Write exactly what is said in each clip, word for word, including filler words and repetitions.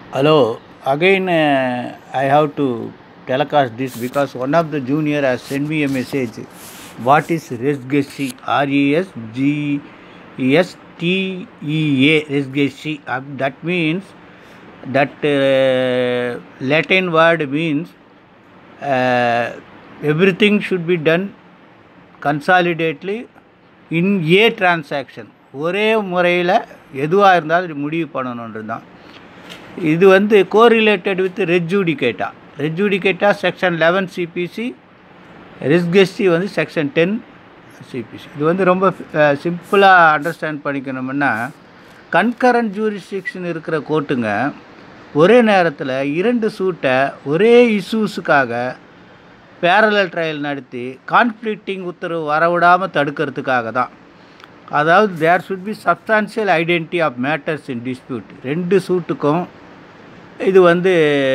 Hello, again uh, I have to telecast this because one of the junior has sent me a message. What is resgesty? R E S G E S T E A, resgesty. Uh, that means that uh, Latin word means uh, everything should be done consolidately in a transaction. ஒரே முறையில் எதுவாக இருந்தாலும் முடிவு பண்ணணுன்றது தான். இது வந்து correlated with res judicata res judicata section eleven CPC, ரிஸ்கெஸ்டி வந்து செக்ஷன் டென் சிபிசி. இது வந்து ரொம்ப சிம்பிளாக அண்டர்ஸ்டாண்ட் பண்ணிக்கணும்னா, கன்கரண்ட் ஜூரிஸ்டிக்ஷன் இருக்கிற கோர்ட்டுங்க ஒரே நேரத்தில் இரண்டு சூட்டை ஒரே இஷ்யூஸுக்காக பேரலல் ட்ரையல் நடத்தி கான்ஃப்ளிக்டிங் உத்தரவு வரவிடாமல் தடுக்கிறதுக்காக தான். அதாவது there should be substantial identity of matters in dispute. ரெண்டு சூட்டுக்கும் இது வந்து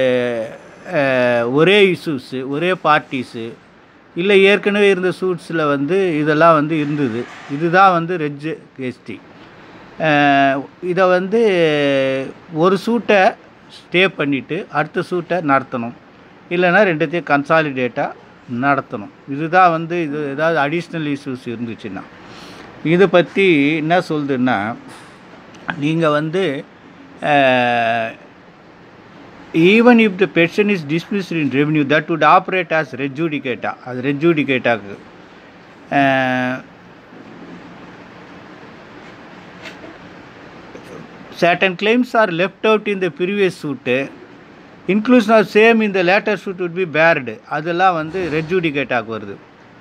ஒரே இஷ்யூஸு, ஒரே பார்ட்டிஸு, இல்லை ஏற்கனவே இருந்த சூட்ஸில் வந்து இதெல்லாம் வந்து இருந்தது. இதுதான் வந்து ரெஜ்கெஸ்டி. இதை வந்து ஒரு சூட்டை ஸ்டே பண்ணிவிட்டு அடுத்த சூட்டை நடத்தணும், இல்லைன்னா ரெண்டுத்தையும் கன்சாலிடேட்டாக நடத்தணும். இதுதான் வந்து இது ஏதாவது அடிஷ்னல் இஷ்யூஸ் இருந்துச்சுன்னா. இதை பற்றி என்ன சொல்லுதுன்னா, நீங்கள் வந்து even if the petition is dismissed in revenue that would operate as res judicata. அது ரெஜூடிகேட்டாக்கு certain claims are left out in the previous suit, inclusion of same in the later suit would be barred. அதெல்லாம் வந்து ரெஜூடிகேட்டாக்கு வருது.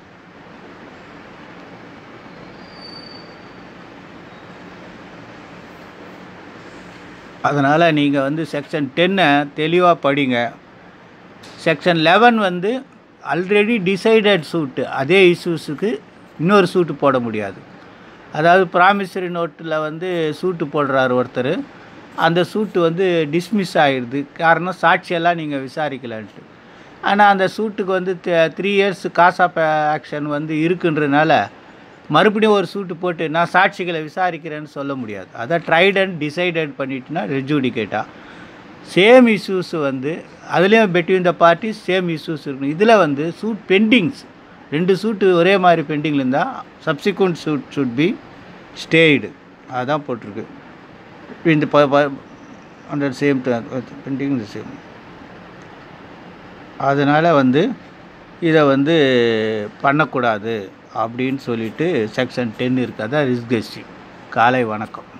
அதனால் நீங்கள் வந்து section டென்னை தெளிவாக படிங்க. செக்ஷன் லெவன் வந்து ஆல்ரெடி டிசைடட் சூட்டு, அதே இஷ்யூஸுக்கு இன்னொரு சூட்டு போட முடியாது. அதாவது ப்ராமிசரி நோட்டில் வந்து சூட்டு போடுறாரு ஒருத்தர், அந்த சூட்டு வந்து டிஸ்மிஸ் ஆகிடுது. காரணம் சாட்சியெல்லாம் நீங்கள் விசாரிக்கலான்ட்டு. ஆனால் அந்த சூட்டுக்கு வந்து three years cause of action வந்து இருக்குன்றதுனால மறுபடியும் ஒரு சூட்டு போட்டு நான் சாட்சிகளை விசாரிக்கிறேன்னு சொல்ல முடியாது. அதை ட்ரைட் அண்ட் டிசைடட் பண்ணிட்டுனா ரெஜூடிகேட்டா. சேம் இஷ்யூஸ் வந்து அதுலேயும் between the parties same issues இருக்கணும். இதில் வந்து சூட் பெண்டிங்ஸ், ரெண்டு சூட்டு ஒரே மாதிரி பெண்டிங்கில் இருந்தால் subsequent suit should be stayed. அதுதான் போட்டிருக்கு. இந்த அண்டர் சேம் பெண்டிங் சேம். அதனால் வந்து இதை வந்து பண்ணக்கூடாது அப்படின்னு சொல்லிட்டு செக்ஷன் டென் இருக்குது. அதான் ரிஸ்கெஸ்டி. காலை வணக்கம்.